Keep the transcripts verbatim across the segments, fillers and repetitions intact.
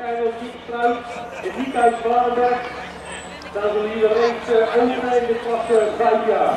Krijgen Struik en Niekhuis Zwarenberg. Dan zullen hier reeds overnemen in de klasse vijf jaar.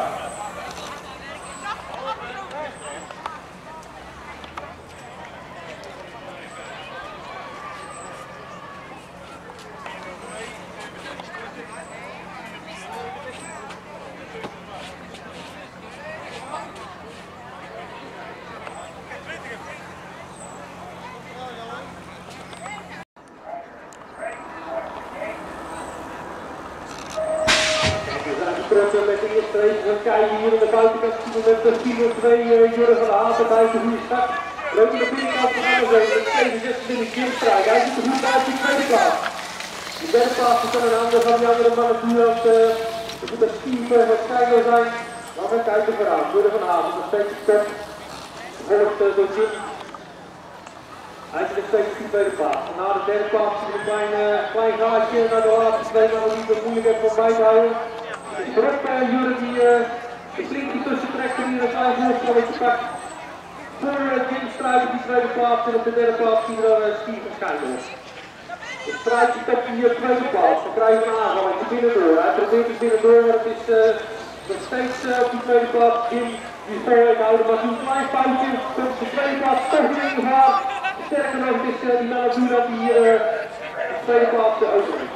Met de eerste race gaan kijken hier aan de buitenkant met de vier twee Jurgen van de Haven bij de goede start. Leuk in de binnenkant van Amazon met zevenenzestig Kimstrijk. Hij ziet er goed uit die tweede plaats. De derde plaats is dan een ander van die andere mannen die als het moet een Steve van Stijger zijn. Maar we kijken vooraan. Jurgen van de Haven nog steeds kort. Gevolgd door Jim. Hij zit nog steeds op die tweede plaats. En na de derde plaats is een klein, uh, klein gaatje naar de laatste twee mannen die het moeilijk heeft om bij te houden. Druk bij Jurgen die uh, de flinkie tussen trekt en hier een klein voorsprongetje pakt. Voor uh, Jim Struik op die tweede plaats en op de derde plaats zien we uh, Steve Schijndel. De Struik zit op die uh, tweede plaats, dan krijgen we een aanvalletje binnendoor. Hij probeert het binnendoor, maar het is uh, nog steeds uh, op die tweede plaats Jim die vooruit houden. Maar een klein foutje, komt de tweede plaats toch weer in gevaar. Sterker nog, het is uh, die Maladura die hier uh, de tweede plaats uh, overneemt.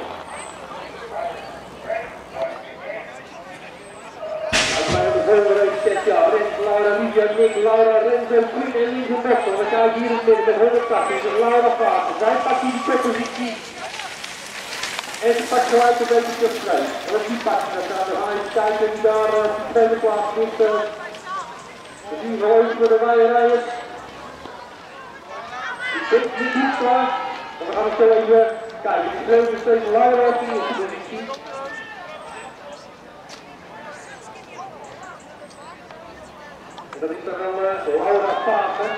Ja, Rens, Laura, Lydia, Nick, Laura, Renzo, Queen en Lieve Boksel. We kijken hier in het midden met honderdtachtig. Dus Laura Vaten. Zij pakt hier de koppositie. En ze pakt gelijk een beetje terug. En als die pakt, dan gaan we even kijken wie daar op de tweede plaats zit. We zien verhoogd voor de rijrijders. Die zit niet goed klaar. En we gaan het zo even kijken. Die vleugel is steeds Laura op de eerste positie. Dat is dan uh, Laura Pasen.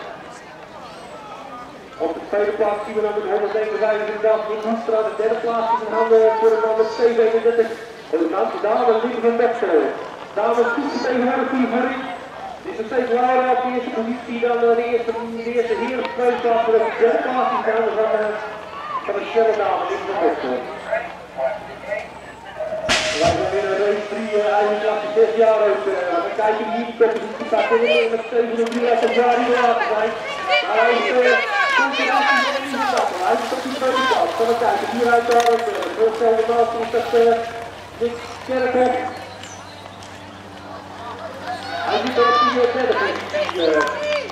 Op de tweede plaats zien we dan met honderdeenenvijftig in Hoestra. De derde plaats is een handen voor een man met zevenendertig. En de dame Lieve van Boksel. Dame is goed vertegenwoordigd hier voorin. Dit is nog steeds Laura op de eerste positie. Dan uh, de eerste, de eerste heer op de tweede plaats. Maar op de derde plaats is de handen van, uh, van de snelle dame Lieve van Boksel. Wij zijn weer een race drie, uh, eigenlijk klasse zes jaar oud. Uh, we kijken hier die competitie staat in de met zevenenvijftig jaar die later zijn. Maar hij is concurrentie van de stappen. Hij is op die tweede plaats. Gaan we kijken, hieruit daar ook. De voorstelde master is dat uh, Dick Kerkhoff. Hij zit er op die uh, derde positie. Uh.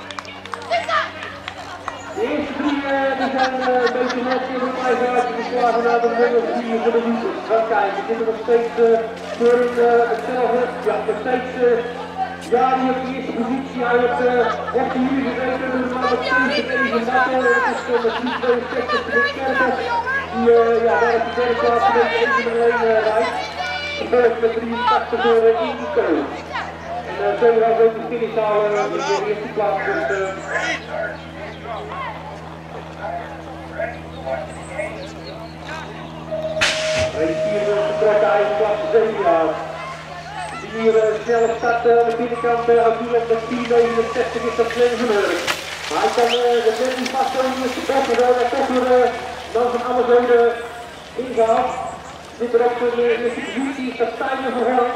De eerste drie uh, die zijn uh, een beetje net in de vijf uit geslagen naar de nummer vier voor de route. Gaan kijken, we zitten nog steeds uh, voor een, uh, hetzelfde. Ja, nog steeds uh, ja, die op de eerste positie. Hij wordt uh, op de hier gezeten door de man met zevenenveertig Matto. Dat is uh, met drie tweeënzestig de Kerkhoff. Die uh, ja, daar op de derde plaats een beetje één nummer één uh, rijdt. Gevolgd met drieëntachtig door uh, Indico. En uh, zo gaan we ook de finish halen uh, in de eerste plaats. Dus, uh, race vier wordt vertrokken uit klasse zeven jaar. We zien hier uh, snelle start uh, aan de binnenkant uh, natuurlijk met vier negenenzestig is dat Sven van Hurk. Maar hij kan uh, de net niet vast over de eerste bocht, maar hij toch weer uh, dan van Amazon uh, ingehaald. Zit er op de eerste positie, is dat Stijnen van Hurk.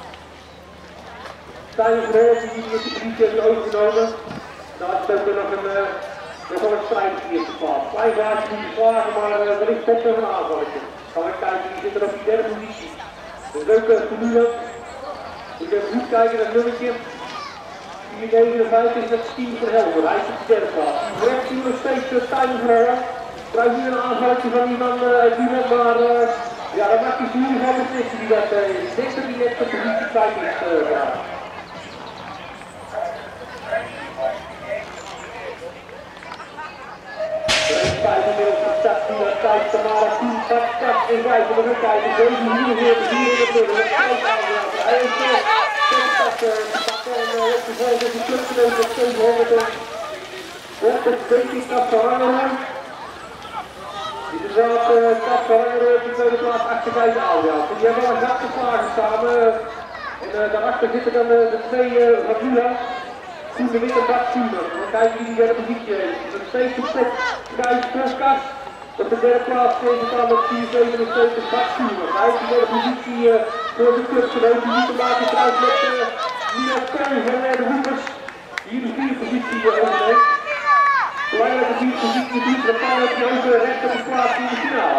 Stijnen van Hurk die de eerste positie heeft overgenomen. Daar is ook nog een uh, nog wel een strijd op de eerste plaats. Klein gaatje moet geslagen, maar uh, wellicht komt er een aanvalletje. Gaan we kijken, die zit er op die derde positie. Een leuke formule. Je kunt goed kijken naar het nummertje. vier negenenvijftig is dat Steve van Helmer. Hij is op de derde plaats. Rechts zien we nog steeds uh, Stijnen van Hurk. Krijgt nu een aanvalletje van die man uh, uit Duurland, maar uh, ja, dan maakt hij zijn jury van beslissen die dat uh, is. Ik denk dat hij net op positie vijf is. Uh, ja. vijf inmiddels van start, die naar tijd, Tamara, tien, pak, start en vijf. We gaan kijken, deze hier weer, hier in het midden, met vijf aanvragen. Hij heeft uh, start, start en heeft gevolgd dat hij clubgenoot op zevenhonderd en honderdveertien stap van Hangeren. Dit is wel het stap van Hangeren op de tweede plaats achter vijf Aljaard. Die hebben al een gat geslagen samen. En uh, daarachter zitten dan uh, de twee uh, van Lula. Toen de witte bak zien we. Dan kijken wie die derde positie heeft. Nog steeds op kop. Kijk, Proskas. Op de derde plaats staan met vier zevenenzeventig Max Stuurman. Hij is in de positie uh, voor de clubgenoot die niet te maken krijgt met uh, Mia Kooi van uh, de Hoepers. Die de vierde positie uh, overneemt. Belangrijke vierde positie natuurlijk, dan kan het ook uh, recht op de plaats in de finale.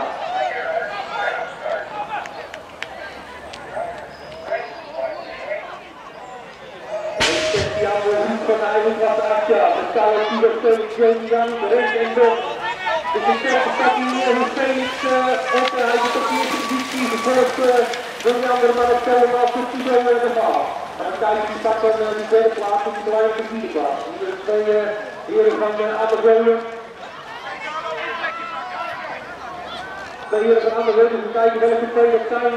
Van de Eilandwacht acht jaar. De koude Tilo Felix Jones aan de rechts en door. Dus de sterke stad hier van Felix op. Hij zit op de eerste positie gevolgd door de andere man op Tellen als de Tilo de Vaal. En dan kijken die staat dan de derde plaats en die belangrijke vierde plaats. De twee heren van Amazone. Twee heren van Amazone, dus we kijken welke twee dat zijn.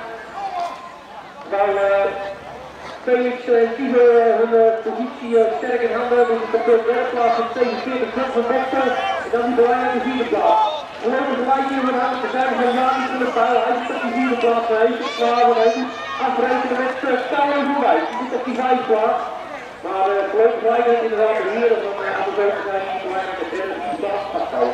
Waar Felix en Tilo hun positie sterk in handen hebben, dus op de derde plaats met zevenenveertig punten van Boston en dan die belangrijke vierde plaats. Voorlopig gelijk hier van aan, we zijn van Jaan niet kunnen pijlen, hij zit op die vierde plaats, hij is klaar, want hij moet afrekenen met Kouwen voorbij, hij zit op die vijfde plaats. Maar uh, voorlopig gelijk inderdaad de heren van uh, Amazone zijn die belangrijke derde vierde plaats vasthouden.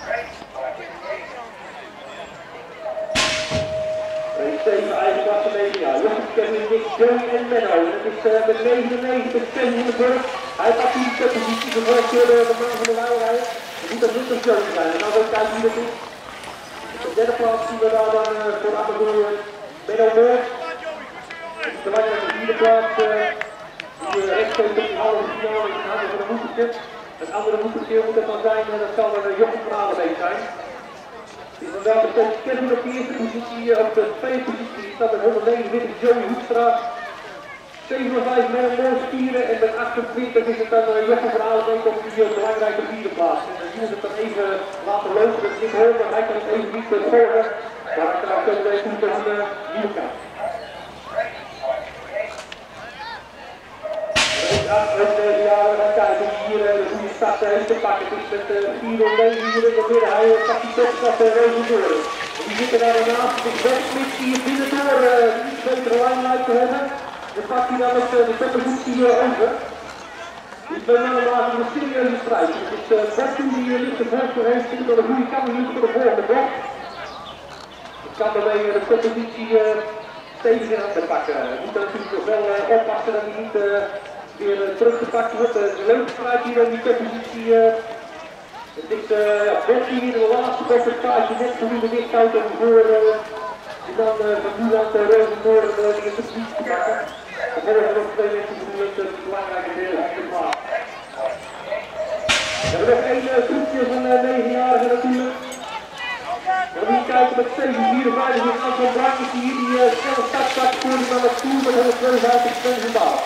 Zeven eigen klasse media. Jochens, Kevin, Nick, Joey en Menno. En het is uh, met negenennegentig Kevin in de burg. Hij pakt die positie gevolgd door de man van de Wijrij. Het moet dat niet een Joey zijn. En dan ook kijken wie dat is. Op de derde plaats zien we daar dan uh, voor de Amazone Menno Moor. Op de belangrijke vierde plaats. Uh, die uh, rechtstreeks op die halve finale in de handen van de moedertje. Het andere moedertje moet het dan zijn. En dat zal er uh, Jochens van Adelbeek zijn. Inderdaad, er komt Kevin op de eerste positie, op de tweede positie staat met honderdnegenentwintig Joey Hoekstra. zevenenvijftig Menno Moor vierde en met achtentwintig is het dan uh, Jochen van Adelbeek op die uh, belangrijke vierde plaats. En dan moet het dan even laten lopen, dat is niet hoor, maar hij kan het even niet uh, volgen. Maar hij kan ook zo even goed aan de nieuwe kant. Ook deze jaren gaan kijken wie hier uh, de goede start heeft te pakken. Het is met vier nul negen hier in de midden. Hij pakt die topstart uh, Rozendoor. Die zitten daar daarnaast. Het is Westmix die hier binnen door uh, iets betere lijn lijkt te hebben. Dan pakt hij dan met uh, de toppositie uh, over. Die twee mannen maken een serieuze strijd. Het is uh, Boston die hier ligt de voorsprong heeft. Zit door de goede kant hier voor de volgende bocht. Het kan daarmee uh, de toppositie uh, stevig in handen pakken. Hij moet natuurlijk nog wel uh, oppassen dat hij niet uh, weer uh, teruggepakt wordt. Het is een leuke strijd hier in die toppositie. Uh, het is uh, ja, Boston hier in de laatste bocht. Het paardje net voor nu de dichthout en voor uh, en dan uh, van Nuland en Rozendoor uh, die in de positie te pakken. En verder hebben we nog twee mensen die het uh, belangrijke deel van de plaats. We hebben nog één uh, groepje van uh, negenjarigen natuurlijk. We gaan hier kijken met zeven vierenvijftig en Anton Brankers die hier die uh, snelle start pakt voor die man het toer met honderdtweeënvijftig punten in baas.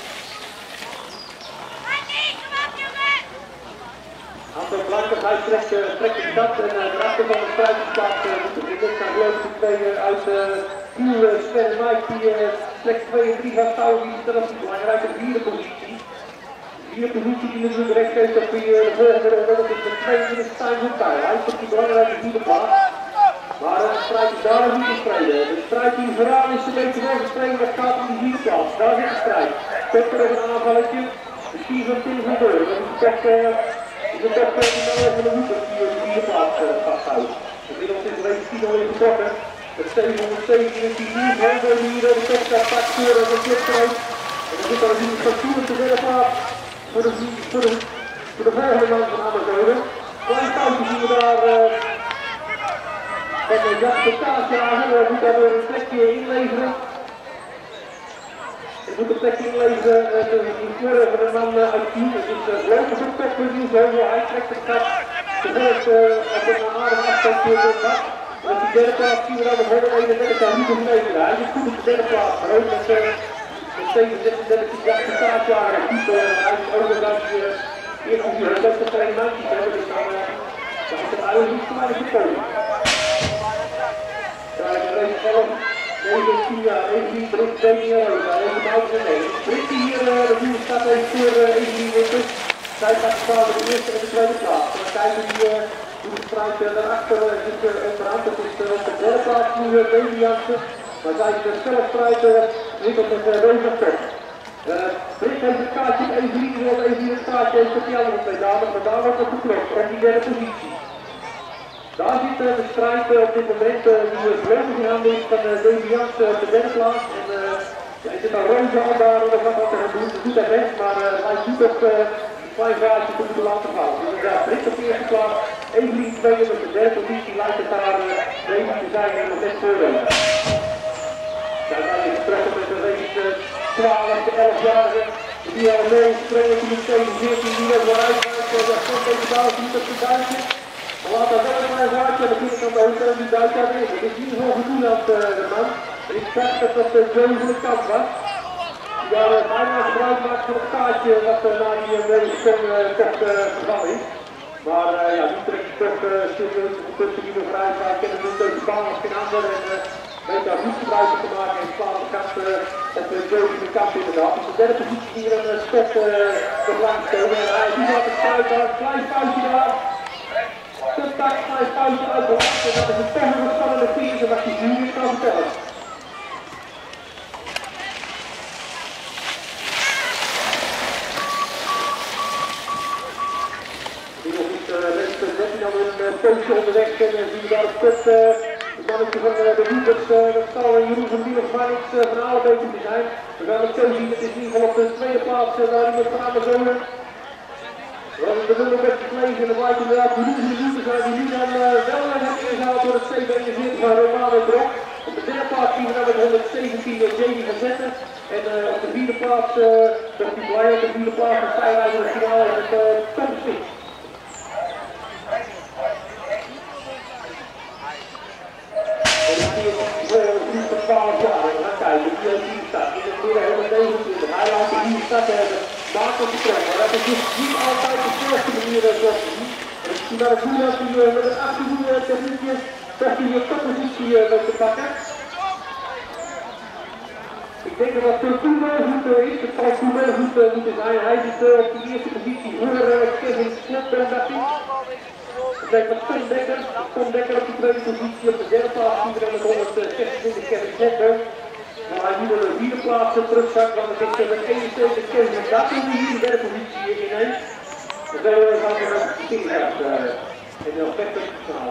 Anton Brankers, hij trekt, uh, trekt de stad en uh, de achter van de strijdplaats uh, moet het in dit gaan geloof ik twee uh, uit Kiel, uh, Sven en Mike die uh, slechts twee en drie gaan houden, die stellen op die belangrijke vierde positie. De positie die natuurlijk recht heeft op die, uh, de volgende ronde, dat is de tweeëntwintig Stijn van Pijl. Hij is op die belangrijke vierde plaats. Maar uh, de strijd is daar nog niet gestreden. De strijd die vooraan is een beetje wel gestreden, dat gaat om die vierde plaats. Daar zit de strijd. Komt er even een aanvalletje. De ski van Tim van Deur. Dat is toch, uh, is het toch uh, die man van de Hoepers die op de vierde plaats uh, vasthoudt. Inmiddels is er even Tino in getrokken. Het zevenhonderdzeventien is die hier van hier de topstart pakt voor de clubstrook. En dan zit er een van Tien op de derde plaats. Voor de, voor, de, voor de volgende man van Amazone. Klein foutje zien we daar uh, van de Jasper Kaasjager. Hij moet daar weer een plekje inleveren. Hij moet een plekje inleveren uh, in kleuren van een man uh, uit Tien. Het is uh, lopen op toppunt nu zo. Hij trekt het gat. Vervolgens uh, op een aardige afstand voor het gat. En op die derde plaats zien we dan nog honderdeenendertig aan Ruben Meijden. Hij is goed op de derde plaats. Maar ook met uh, zeven zesendertig die Jasper Kaasjager en type uit overdag eerst om die beste twee maandjes te hebben, dus dan uh, is het eigenlijk niet voor mij gekomen. Ja, ik ben even elf, negen, tien jaar, Evelien, Brit, Daniel, even Bouten en negen. Brit hier, uh, de nieuwe staat even voor uh, Evelien Winters. Zij gaat staan de eerste en de tweede plaats. En dan kijken we die, uh, hoe de strijd uh, daarachter uh, zit uh, onderhand. Dat is uh, op de derde plaats nu uh, Baby Jansen. Maar zij is de zelfstrijd uh, wikkelt met uh, Rosa Top. Uh, Brit heeft het kaartje op Evelien, die wil Evelien het kaartje heeft op die andere twee dames, maar daar wordt het geklopt op die derde positie. Daar zit de strijd op dit moment die voorlopig in handen is van Davy Jans op de derde plaats. En ja, is het al roze al daar nog wat te gaan doen, dat doet hij best, maar hij doet toch een klein gaatje te moeten laten vallen. Dus inderdaad, Brit op de eerste plaats, Evelien tweede op de derde positie, lijkt het daar Davy te zijn en nog net voor. Uiteindelijk gesproken met een race twaalf, elf-jarige, die al mee springen, die tegen veertien, die ook wel uitmaakt, dat komt deze bal niet op zijn duitje. Maar laat dat wel een klein gaatje aan de binnenkant open, die duitje aan is. Het is niet zo gedoe aan de man. Ik zag dat dat de Joe van de kant was. Die daar bijna gebruik maakt van het kaartje wat na die medische toch gevallen is. Maar uh, ja, die trekt toch serieus de punten die nog vrij zijn. Ik ken het ook de baan als geen ander en uh, weet daar goed gebruik van te maken. En slaat de kant uh, op de Joe van de kant inderdaad. Dus de derde positie hier een uh, stop uh, nog lang stomen. En hij doet wat het spuit daar, een klein foutje daar. Een tak, klein foutje uit de hand. En dat is een toch nog spannende finish en wat die jury kan vertellen. dertien al een pootje onderweg en zien we daar op kop het mannetje van de Wiebers. Dat zal Jeroen van Wieler Vanix van Alenbeek te zijn. We gaan het zo zien, het is in ieder geval op de tweede plaats daar iemand van Amazone. We hebben de nummer met gelezen en het lijkt inderdaad Jeroen van Wieler zijn die nu dan wel hebben ingehaald door het C eenenveertig van Romano Brok. Op de derde plaats zien we dan met honderdzeventien Jamie van Zetten. En uh, op de vierde plaats, uh, dat is blij op de vierde plaats van Stijlhuis in de finale met uh, Tom Smit. twaalf jaar en we gaan kijken wie er hier staat. In het midden honderdnegenentwintig. Hij laat de hier staat hebben. Maak op de trek. Maar dat is dus niet altijd de slechte manier zoals te zien. En ik zie daar het goed dat hij met een achttien techniekje toch die toppositie weet te pakken. Ik denk dat dat Tourmel goed is. Het zal Tourmel goed moeten zijn. Hij zit op de eerste positie voor Kevin Slotberg. Het lijkt met Tom Dekker. Tom Dekker op de tweede positie op de derde plaats. Iedereen met honderdzesentwintig Kevin Slotberg. Maar hij moet op de vierde plaats terugzakt, want het is met eenenzeventig Kevin Dappen die hier de derde positie ineens. En zo gaan we naar de Kinghouse in de effecten verhaal.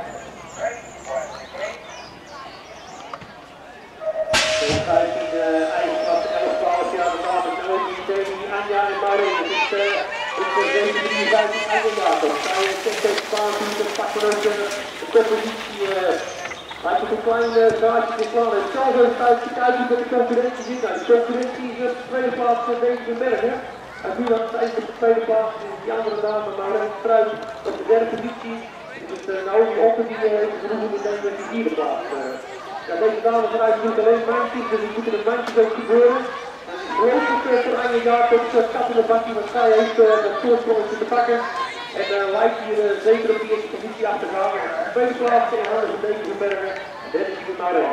vijftien eigen klasse, elf, twaalf jaar, de dames en ook die tegen die Anja en Maureen. Het is voor deze drieënvijftig eigen Jacob. Zij zegt deze baan toe, dat pakt er ook een toppositie. Hij heeft een klein gaatje in plan. Het zal zo uit te kijken met de concurrentie zit. Nou, de concurrentie is op de tweede plaats van deze bergen. Hij doet dat steeds op de tweede plaats. Die andere dame, Maureen Struis, op de derde positie. Dus Naomi Oppen die heeft genoemd met de vierde plaats. Ja, deze dames en heren doen alleen mandjes, dus die moeten de mandjes ook gebeuren. Geloof ik voor Anja Jacobs, kat in de bakje, want zij heeft het voorsprongetje te pakken. En uh, lijkt hier uh, zeker op die eerste positie af te gaan. De tweede plaats in handen van deze bergen, derde is het maar in.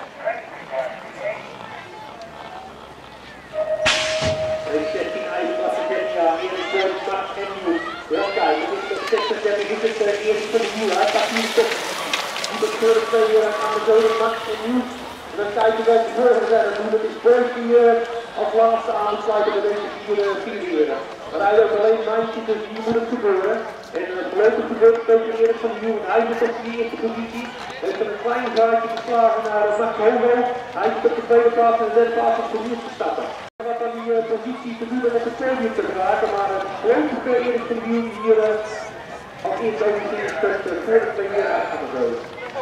Deze zestien eigen klasse dertien jaar, Erik Boort, Max en Nieuw. Wel kijken, dit is de zesenzestig is het uh, eerste van de Nieuw. Hij pakt hier de top. Die voor de twee uh, Amazone, Max en Nieuw. En dan kijken wij de vorige verder doen. Dat is Boort die uh, als laatste aansluiten bij deze vier, uh, vier uren. Maar hij heeft alleen een mandje, dus hier moet het gebeuren. En het leuke gebeurt ook Erik van Nieuw. Hij zit op de eerste positie. Hij heeft een klein gaatje geslagen naar uh, Max Hogo. Hij zit op de tweede plaats en de derde plaats op de eerste stappen. Wat aan die uh, positie te doen om op het podium te geraken, maar het uh, leuke voor Erik van Nieuw hier uh, als eerste over de eerste uh, voor de twee uur uit gaan zo.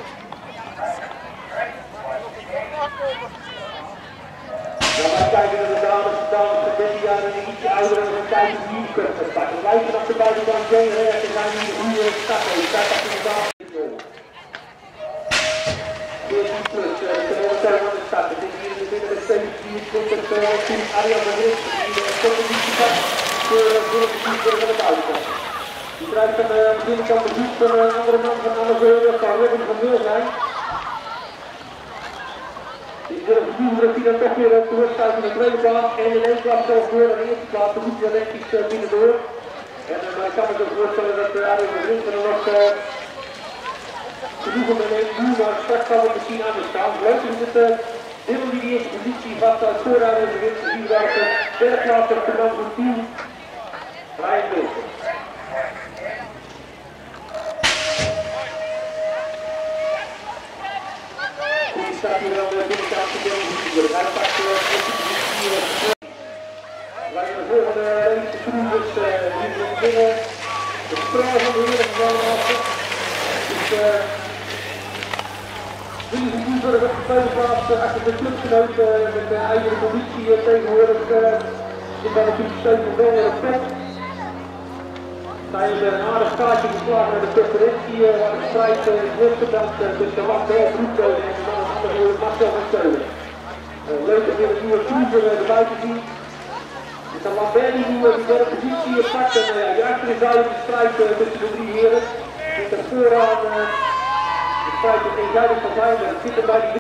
Ja, wij kijken naar de dames, de dames van dertien jaar en de ietsje ouderen en we kijken wie hier kunnen gaan pakken. We lijken op de buitenkant Jane Recht en zijn hier de goede stap heeft. Daar pakken we de dames in de veertien plus, we kunnen momenteel aan de start. Het is hier in de midden met zeventien komt het team Arjan van Rits die de competitie pakt voor de positie van de buitenkant. Die krijgt aan de binnenkant de voet van een andere man van Amazone, dat kan Robin van Wil zijn. Ik wil het gevoel dat hij dan toch weer terugstaat in de tweede plaats en in één plaats zelfs door naar de eerste plaats. Dan moet hij netjes uh, binnendoor. En uh, ik kan me toch voorstellen dat uh, Arjen van Rits er nog uh, genoegen mee neemt. Nu, maar straks zal het misschien anders staan. Leuk is het uh, deel die de eerste positie vast uit voor Arjen van Rits. We zien daar op de derde plaats op de man van team. Ryan Wilson. staat hier wel de binnenkant te doen. Hij pakt de positie. Wij gaan de volgende race, de cruisers, die zullen binnen. De sprong van de heren van de Dus uh, jullie zijn nu voor de tweede plaats achter de clubgenoot met de eigen positie tegenwoordig. Ik ben natuurlijk steeds nog wel op top. Zij hebben een aardig kaartje geslagen naar de concurrentie waar de strijd wordt gedaan tussen Marcel Broekkoning en dan andere Marcel van Keulen. Leuk om weer een nieuwe cruiser erbij te zien. Het is Lambert die nu de derde positie pakt en uh, ja, achter is duidelijk de strijd uh, tussen de drie heren. Zit er vooraan uh, de strijd is eenduidig van zijn, maar het zit er bij die